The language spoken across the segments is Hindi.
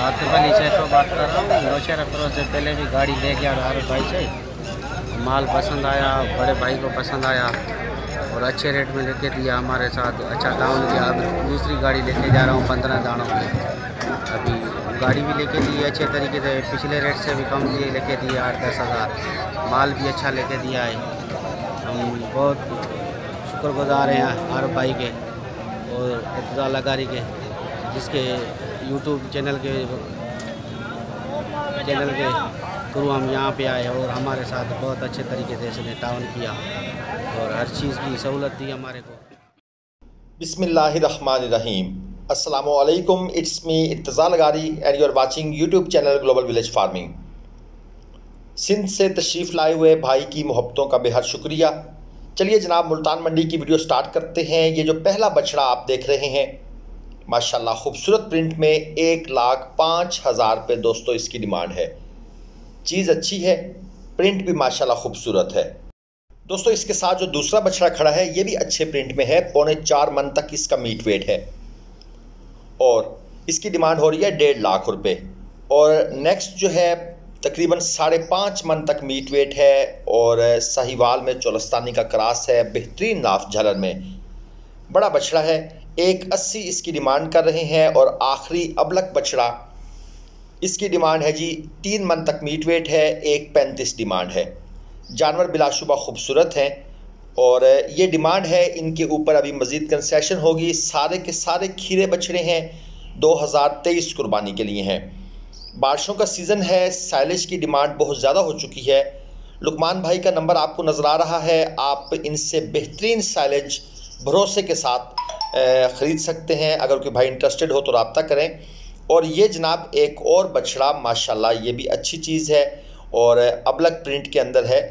आतिफ अली चेतो बात कर रहा हूँ। 2-4 से पहले भी गाड़ी ले गया आरिफ भाई से, माल पसंद आया, बड़े भाई को पसंद आया और अच्छे रेट में लेके दिया हमारे साथ। अच्छा डाउन किया। अब दूसरी गाड़ी लेके जा रहा हूँ 15 दानों की। अभी गाड़ी भी लेके दी अच्छे तरीके से, पिछले रेट से भी कम दिए लेके दिए 8-10 हज़ार। माल भी अच्छा लेके दिया है। हम बहुत शुक्रगुजार हैं आरिफ भाई के और इत्तज़ाल गाड़ी के, जिसके यूट्यूब चैनल के थ्रू हम यहाँ पे आए और हमारे साथ बहुत अच्छे तरीके से इसने ताउन किया और हर चीज़ की सहूलत दी हमारे को। बिस्मिल्लाहिर्रहमानिर्रहीम। अस्सलामु अलैकुम, इट्स मी इत्तज़ाल गारी and you are watching YouTube channel global village farming. Sindh से तशरीफ़ लाए हुए भाई की मोहब्बतों का बेहद शुक्रिया। चलिए जनाब, मुल्तान मंडी की वीडियो स्टार्ट करते हैं। ये जो पहला बछड़ा आप देख रहे हैं, माशाल्लाह खूबसूरत प्रिंट में 1,05,000 रुपये दोस्तों इसकी डिमांड है। चीज़ अच्छी है, प्रिंट भी माशाल्लाह खूबसूरत है। दोस्तों इसके साथ जो दूसरा बछड़ा खड़ा है ये भी अच्छे प्रिंट में है। 3.25 मन तक इसका मीट वेट है और इसकी डिमांड हो रही है 1.5 लाख रुपये। और नेक्स्ट जो है तकरीबन 5.5 मन तक मीट वेट है और साहिवाल में चोलस्तानी का क्रॉस है, बेहतरीन नाफ झालर में बड़ा बछड़ा है। 1.80 इसकी डिमांड कर रहे हैं और आखिरी अबलक बछड़ा इसकी डिमांड है जी 3 मन तक मीट वेट है, 1.35 डिमांड है। जानवर बिलाशुबा खूबसूरत हैं और ये डिमांड है। इनके ऊपर अभी मज़ीद कंसेशन होगी। सारे के सारे खीरे बछड़े हैं, 2023 कुर्बानी के लिए हैं। बारिशों का सीज़न है, साइलेज की डिमांड बहुत ज़्यादा हो चुकी है। लुकमान भाई का नंबर आपको नज़र आ रहा है, आप इनसे बेहतरीन साइलेज भरोसे के साथ ख़रीद सकते हैं। अगर कोई भाई इंटरेस्टेड हो तो रब्ता करें। और ये जनाब एक और बछड़ा माशाल्लाह, ये भी अच्छी चीज़ है और अबलक प्रिंट के अंदर है।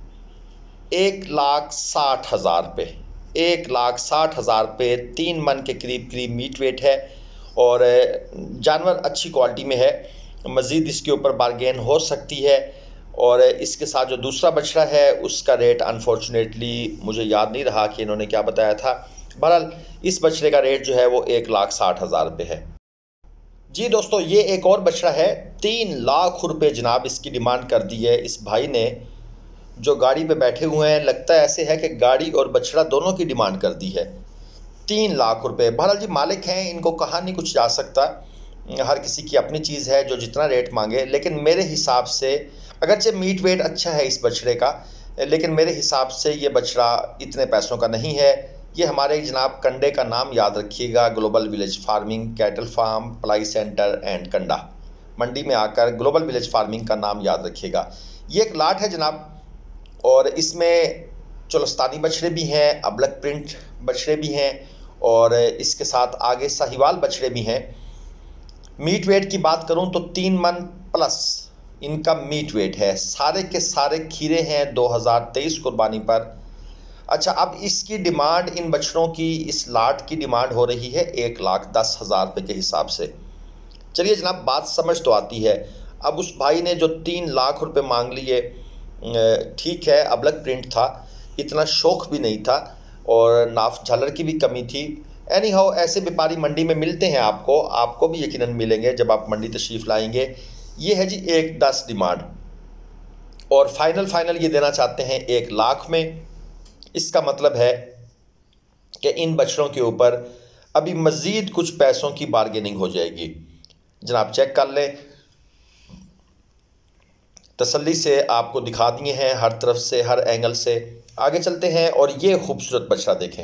1,60,000 रुपये, 1,60,000 रुपये, 3 मन के करीब मीट वेट है और जानवर अच्छी क्वालिटी में है। मज़ीद इसके ऊपर बारगेन हो सकती है। और इसके साथ जो दूसरा बछड़ा है उसका रेट अनफॉर्चुनेटली मुझे याद नहीं रहा कि इन्होंने क्या बताया था। बहरहाल इस बछड़े का रेट जो है वो 1,60,000 रुपये है जी। दोस्तों ये एक और बछड़ा है, 3 लाख रुपये जनाब इसकी डिमांड कर दी है इस भाई ने जो गाड़ी पे बैठे हुए हैं। लगता है ऐसे है कि गाड़ी और बछड़ा दोनों की डिमांड कर दी है, 3 लाख रुपये। बहरहाल जी मालिक हैं, इनको कहा नहीं कुछ जा सकता, हर किसी की अपनी चीज़ है जो जितना रेट मांगे। लेकिन मेरे हिसाब से अगरचे मीट वेट अच्छा है इस बछड़े का, लेकिन मेरे हिसाब से ये बछड़ा इतने पैसों का नहीं है। ये हमारे जनाब कंडे का नाम याद रखिएगा, global village farming cattle farm प्लाई सेंटर एंड कंडा मंडी में आकर ग्लोबल विलेज फार्मिंग का नाम याद रखिएगा। ये एक लाट है जनाब और इसमें चोलस्तानी बछड़े भी हैं, अबलक प्रिंट बछड़े भी हैं और इसके साथ आगे साहिवाल बछड़े भी हैं। मीट वेट की बात करूं तो 3 मन प्लस इनका मीट वेट है। सारे के सारे खीरे हैं 2023 कुर्बानी पर। अच्छा, अब इसकी डिमांड इन बछड़ों की, इस लाट की डिमांड हो रही है 1,10,000 रुपये के हिसाब से। चलिए जनाब, बात समझ तो आती है। अब उस भाई ने जो 3 लाख रुपए मांग लिए, ठीक है अबलक प्रिंट था, इतना शौक़ भी नहीं था और नाफ झालर की भी कमी थी। एनी हाउ ऐसे व्यापारी मंडी में मिलते हैं, आपको भी यकीनन मिलेंगे जब आप मंडी तशरीफ़ लाएंगे। ये है जी 1,10 डिमांड और फाइनल ये देना चाहते हैं 1 लाख में। इसका मतलब है कि इन बछड़ों के ऊपर अभी मज़ीद कुछ पैसों की बार्गेनिंग हो जाएगी। जनाब चेक कर लें, तसल्ली से आपको दिखा दिए हैं हर तरफ से, हर एंगल से। आगे चलते हैं और ये खूबसूरत बछड़ा देखें,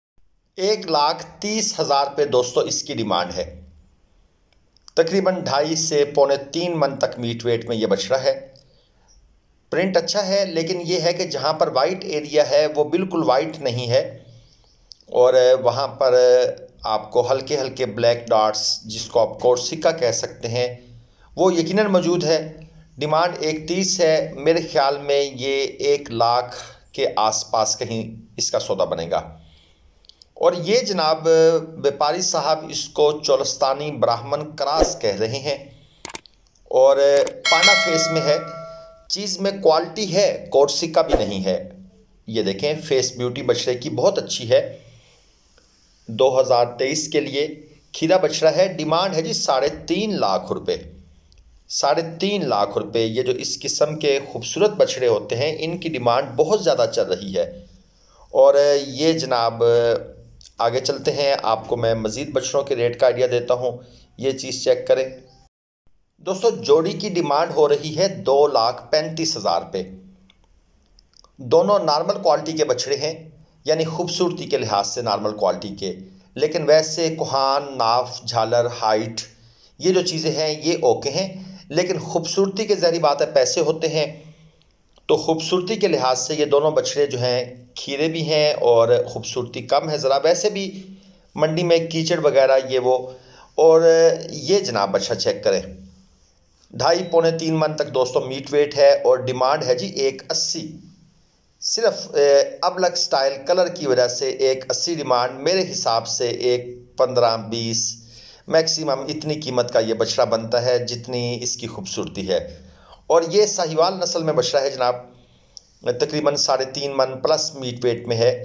1,30,000 रुपये दोस्तों इसकी डिमांड है। तकरीबन 2.5 से 3 मन तक मीट वेट में ये बछड़ा है। प्रिंट अच्छा है, लेकिन ये है कि जहाँ पर वाइट एरिया है वो बिल्कुल वाइट नहीं है और वहाँ पर आपको हल्के हल्के ब्लैक डॉट्स, जिसको आप कोर्सिका कह सकते हैं, वो यकीनन मौजूद है। डिमांड 1,30 है। मेरे ख्याल में ये 1 लाख के आसपास कहीं इसका सौदा बनेगा। और ये जनाब व्यापारी साहब इसको चोलस्तानी ब्राह्मण क्रॉस कह रहे हैं और पाना फेस में है। चीज़ में क्वालिटी है, कोर्सिका भी नहीं है। ये देखें, फेस ब्यूटी बछड़े की बहुत अच्छी है। 2023 के लिए खीरा बछड़ा है, डिमांड है जी 3.5 लाख रुपए। 3.5 लाख रुपए। ये जो इस किस्म के खूबसूरत बछड़े होते हैं इनकी डिमांड बहुत ज़्यादा चल रही है। और ये जनाब आगे चलते हैं, आपको मैं मज़ीद बछड़ों के रेट का आइडिया देता हूँ। ये चीज़ चेक करें दोस्तों, जोड़ी की डिमांड हो रही है 2,35,000 रुपये। दोनों नॉर्मल क्वालिटी के बछड़े हैं, यानी खूबसूरती के लिहाज से नॉर्मल क्वालिटी के, लेकिन वैसे कुहान, नाफ, झालर, हाइट, ये जो चीज़ें हैं ये ओके हैं। लेकिन खूबसूरती के ज़ाहिर बात है पैसे होते हैं, तो खूबसूरती के लिहाज से ये दोनों बछड़े जो हैं खीरे भी हैं और ख़ूबसूरती कम है ज़रा। वैसे भी मंडी में कीचड़ वगैरह ये वो। और ये जनाब बछड़ा चेक करें, 2.5-3 मन तक दोस्तों मीट वेट है और डिमांड है जी 180। सिर्फ अबलग स्टाइल कलर की वजह से 180 डिमांड, मेरे हिसाब से 115-20 मैक्सिमम इतनी कीमत का ये बछड़ा बनता है जितनी इसकी खूबसूरती है। और ये साहिवाल नस्ल में बछड़ा है जनाब, तकरीबन 3.5 मन प्लस मीट वेट में है।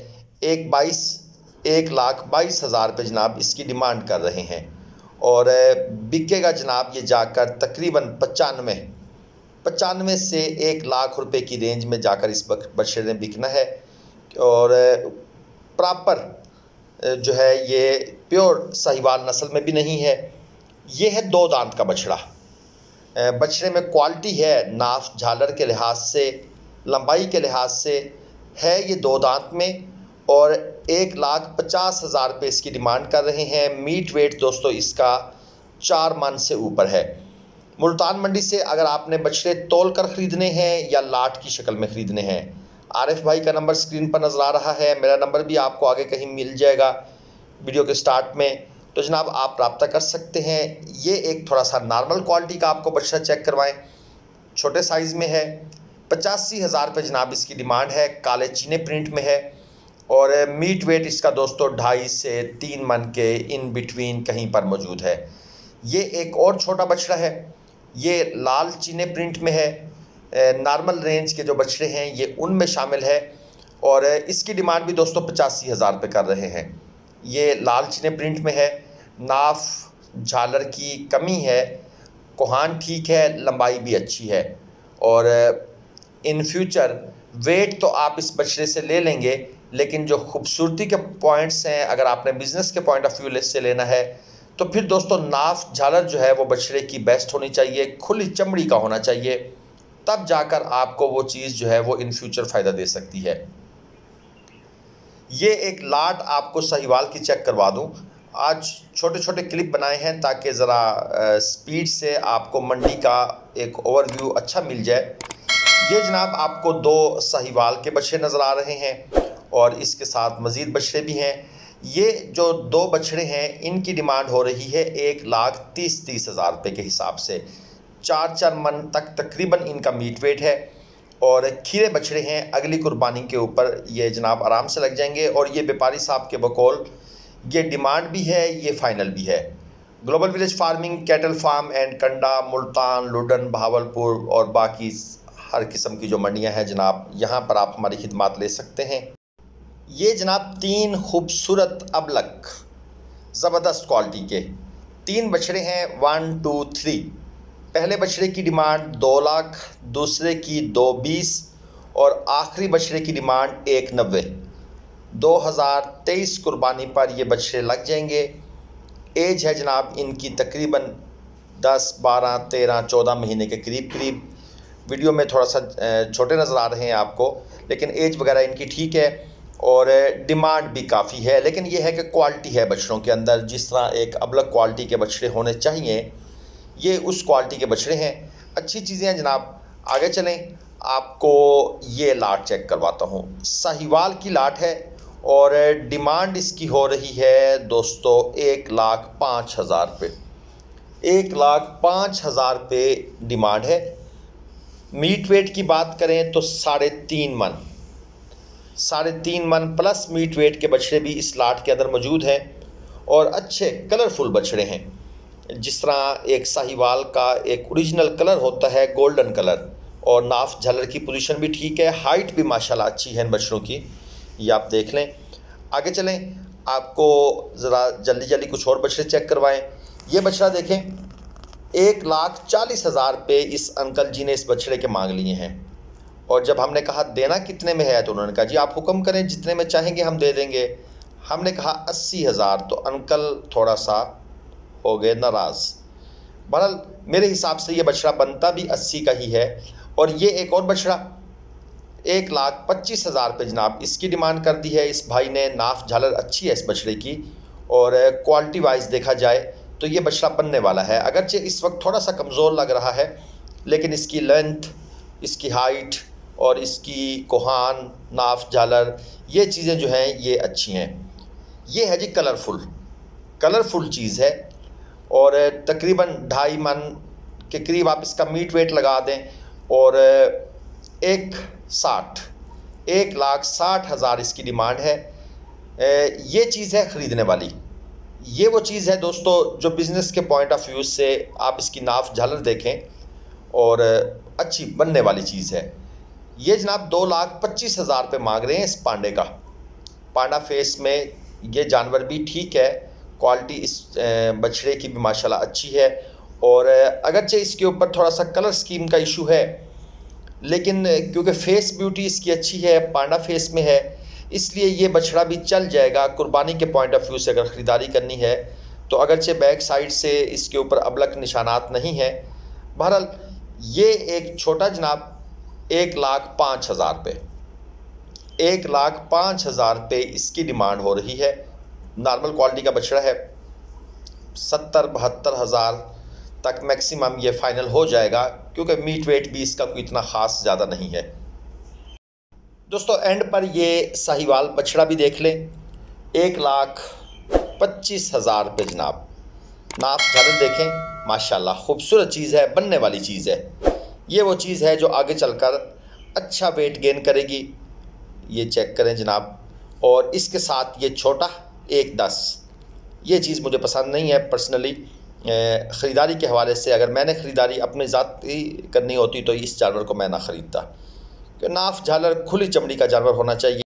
1,22,000 रुपये जनाब इसकी डिमांड कर रहे हैं और बिकेगा जनाब ये जाकर तकरीबन 95 से 1 लाख रुपए की रेंज में जाकर इस बछड़े ने बिकना है। और प्रॉपर जो है ये प्योर साहिवाल नस्ल में भी नहीं है। ये है 2 दांत का बछड़ा। बछड़े में क्वालिटी है, नाफ झालर के लिहाज से, लंबाई के लिहाज से है ये 2 दांत में। और 1,50,000 रुपये इसकी डिमांड कर रहे हैं। मीट वेट दोस्तों इसका 4 मन से ऊपर है। मुल्तान मंडी से अगर आपने बछड़े तोल कर ख़रीदने हैं या लाट की शक्ल में ख़रीदने हैं, आरिफ भाई का नंबर स्क्रीन पर नज़र आ रहा है, मेरा नंबर भी आपको आगे कहीं मिल जाएगा वीडियो के स्टार्ट में, तो जनाब आप रब्ता कर सकते हैं। ये एक थोड़ा सा नॉर्मल क्वालिटी का आपको बछड़ा चेक करवाएं, छोटे साइज़ में है। 85,000 रुपये जनाब इसकी डिमांड है, काले चीने प्रिंट में है। और मीट वेट इसका दोस्तों 2.5 से 3 मन के इन बिटवीन कहीं पर मौजूद है। ये एक और छोटा बछड़ा है, ये लाल चीने प्रिंट में है। नॉर्मल रेंज के जो बछड़े हैं ये उनमें शामिल है और इसकी डिमांड भी दोस्तों 85,000 रुपये कर रहे हैं। ये लाल चीने प्रिंट में है, नाफ झालर की कमी है, कोहान ठीक है, लंबाई भी अच्छी है। और इन फ्यूचर वेट तो आप इस बछड़े से ले लेंगे, लेकिन जो खूबसूरती के पॉइंट्स हैं, अगर आपने बिज़नेस के पॉइंट ऑफ व्यू से लेना है तो फिर दोस्तों नाफ झालर जो है वो बछड़े की बेस्ट होनी चाहिए, खुली चमड़ी का होना चाहिए, तब जाकर आपको वो चीज़ जो है वो इन फ्यूचर फ़ायदा दे सकती है। ये एक लाट आपको साहिवाल की चेक करवा दूं। आज छोटे छोटे क्लिप बनाए हैं ताकि ज़रा स्पीड से आपको मंडी का एक ओवरव्यू अच्छा मिल जाए। ये जनाब आपको 2 साहिवाल के बछड़े नज़र आ रहे हैं और इसके साथ मज़ीद बछड़े भी हैं। ये जो 2 बछड़े हैं इनकी डिमांड हो रही है 1,30,000 रुपये के हिसाब से। 4 मन तक तकरीबन इनका मीट वेट है और खीरे बछड़े हैं, अगली कुर्बानी के ऊपर ये जनाब आराम से लग जाएंगे। और ये व्यापारी साहब के बकौल ये डिमांड भी है, ये फ़ाइनल भी है। Global village farming, cattle farm and कंडा, मुल्तान, लुडन, बहावलपुर और बाकी हर किस्म की जो मंडियां हैं जनाब, यहाँ पर आप हमारी खिदमत ले सकते हैं। ये जनाब 3 खूबसूरत अबलक ज़बरदस्त क्वालिटी के 3 बछड़े हैं, 1, 2, 3। पहले बछड़े की डिमांड 2 लाख, दूसरे की 220 और आखिरी बछड़े की डिमांड 190। 2023 कुर्बानी पर ये बछड़े लग जाएंगे। एज है जनाब इनकी तकरीबन 10, 12, 13, 14 महीने के करीब। वीडियो में थोड़ा सा छोटे नज़र आ रहे हैं आपको, लेकिन एज वगैरह इनकी ठीक है और डिमांड भी काफ़ी है। लेकिन ये है कि क्वालिटी है बछड़ों के अंदर, जिस तरह एक अबलग क्वालिटी के बछड़े होने चाहिए, ये उस क्वालिटी के बछड़े हैं। अच्छी चीज़ें हैं जनाब। आगे चलें, आपको ये लाट चेक करवाता हूँ। साहिवाल की लाट है और डिमांड इसकी हो रही है दोस्तों 1,05,000 रुपये। 1,05,000 रुपये डिमांड है। मीट वेट की बात करें तो 3.5 मन प्लस मीट वेट के बछड़े भी इस लाट के अंदर मौजूद हैं और अच्छे कलरफुल बछड़े हैं। जिस तरह एक साहिवाल का एक ओरिजिनल कलर होता है गोल्डन कलर, और नाफ झालर की पोजीशन भी ठीक है, हाइट भी माशाल्लाह अच्छी है इन बछड़ों की, ये आप देख लें। आगे चलें, आपको ज़रा जल्दी जल्दी कुछ और बछड़े चेक करवाएं। ये बछड़ा देखें, 1,40,000 रुपये इस अंकल जी ने इस बछड़े के मांग लिए हैं। और जब हमने कहा देना कितने में है तो उन्होंने कहा जी आप हुक्म करें, जितने में चाहेंगे हम दे देंगे। हमने कहा 80,000, तो अंकल थोड़ा सा हो गए नाराज़। बहरहाल मेरे हिसाब से ये बछड़ा बनता भी 80 का ही है। और ये एक और बछड़ा 1,25,000 रुपये जनाब इसकी डिमांड कर दी है इस भाई ने। नाफ झालर अच्छी है इस बछड़े की, और क्वालिटी वाइज देखा जाए तो ये बछड़ा बनने वाला है। अगरचे इस वक्त थोड़ा सा कमज़ोर लग रहा है, लेकिन इसकी लेंथ, इसकी हाइट और इसकी कोहान, नाफ झालर, ये चीज़ें जो हैं ये अच्छी हैं। ये है जी कलरफुल चीज़ है, और तकरीबन 2.5 मन के करीब आप इसका मीट वेट लगा दें। और 1,60,000 इसकी डिमांड है। ये चीज़ है ख़रीदने वाली। ये वो चीज़ है दोस्तों जो बिज़नेस के पॉइंट ऑफ व्यू से आप इसकी नाफ झालर देखें और अच्छी बनने वाली चीज़ है। ये जनाब 2,25,000 रुपये मांग रहे हैं इस पांडे का। पांडा फेस में ये जानवर भी ठीक है, क्वालिटी इस बछड़े की भी माशाल्लाह अच्छी है। और अगरचे इसके ऊपर थोड़ा सा कलर स्कीम का इशू है, लेकिन क्योंकि फेस ब्यूटी इसकी अच्छी है, पांडा फेस में है, इसलिए ये बछड़ा भी चल जाएगा। कुर्बानी के पॉइंट ऑफ व्यू से अगर ख़रीदारी करनी है तो अगरचे बैक साइड से इसके ऊपर अबलक निशानात नहीं है। बहरहाल ये एक छोटा जनाब 1,05,000 रुपये, 1,05,000 रुपये इसकी डिमांड हो रही है। नॉर्मल क्वालिटी का बछड़ा है। 70-72 हज़ार तक मैक्सिमम ये फ़ाइनल हो जाएगा, क्योंकि मीट वेट भी इसका कोई इतना ख़ास ज़्यादा नहीं है। दोस्तों एंड पर ये साहिवाल बछड़ा भी देख लें, 1,25,000 रुपये जनाब। नाप झालर देखें, माशाल्लाह खूबसूरत चीज़ है, बनने वाली चीज़ है। ये वो चीज़ है जो आगे चलकर अच्छा वेट गेन करेगी। ये चेक करें जनाब। और इसके साथ ये छोटा 1,10, ये चीज़ मुझे पसंद नहीं है पर्सनली। ख़रीदारी के हवाले से अगर मैंने ख़रीदारी अपनी ज़ाती करनी होती तो इस जानवर को मैं ना ख़रीदता, कि नाफ झालर खुली चमड़ी का जानवर होना चाहिए।